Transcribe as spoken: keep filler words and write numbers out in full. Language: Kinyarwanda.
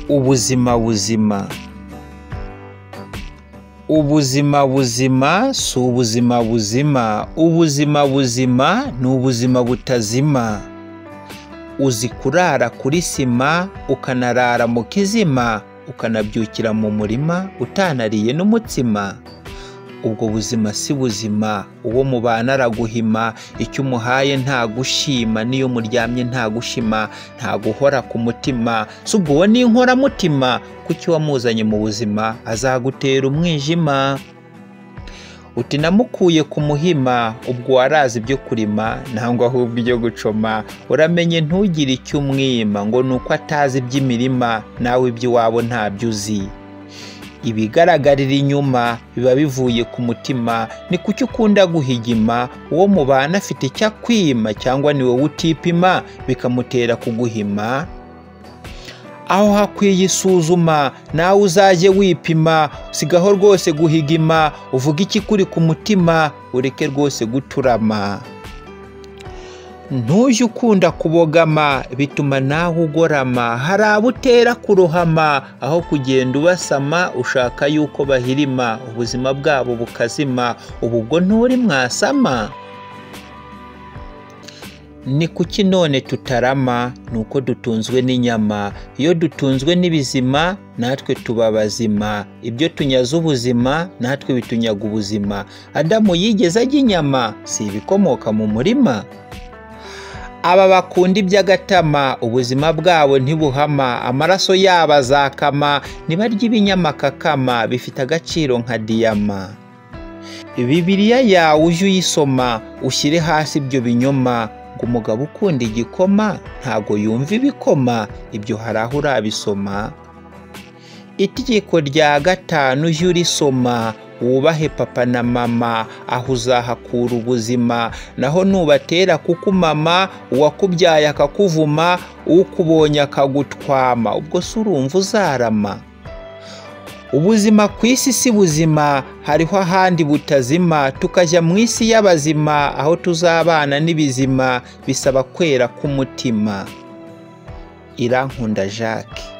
ubuzima buzima. Ubuzima buzima si ubuzima buzima, ubuzima buzima ni ubuzima butazima. Uzi kurara kuri sima, ukanarara mu kizima, ukanabyukira mu murima utanariye n'umutsima. Ubwo buzima si buzima, uwo mubana araguhima, icyo umuhaye ntagushima, n'iyo muryamye ntagushima, ntaguhora ku mutima. Si ubwo uwo ni inkoramutima, kuki wamuzanye mu buzima azagutera umwijima. Uti namukuye ku muhima, ubwo warazi ibyo kurima, nangwa ahubwo ibyo gucoma. Uramenye ntugire icyo umwima, ngo nuko atazi iby'imirima, nawe iby'iwabo ntabyo uzi. Ibigaragarira inyuma biba bivuye ku mutima, ni kuki ukunda guhigima, uwo mubana afite icyo akwima, cyangwa ni wowe utipima bikamutera kuguhima. Aho hakwiye isuzuma, nawe uzajye wipima, sigaho rwose guhigima, uvuga ikikuri ku mutima, ureke rwose guturama. Ntujye ukunda kubogama, bituma nawe ugorama, hari abo utera kurohama, aho kugenda ubasama ushaka yuko bahirima, ubuzima bwabo bukazima, ubu ubwo nturi mwasama. Ni kuki none tutarama, nuko dutunzwe n'inyama, iyo dutunzwe n'ibizima natwe tuba bazima, ibyo tunyaza ubuzima natwe bitunyaga ubuzima. Adamu yigeze ajya inyama, si ibikomoka mu murima. Aba bakunda iby'agatama, ubuzima bwabo ntibuhama, amaraso yabo azakama, nibarya ibinyamakakama, bifite agaciro nka diyama. Bibiliya yawe ujye uyisoma, ushyire hasi ibyo binyoma, ngo umugabo ukunda igikoma ntago yumva ibikoma, ibyo hari aho urabisoma. Itegeko rya gatanu ujye urisoma, wubahe papa na mama, aho uzahakura ubuzima, naho nubatera kukumama, uwakubyaye akakuvuma, ukubonye akagutwama, ubwo se urumva uzarama. Ubuzima ku isi si buzima, hariho ahandi butazima, tukajya mu isi y'abazima, aho tuzabana n'ibizima, bisaba kwera k'umutima. Irankunda Jacques.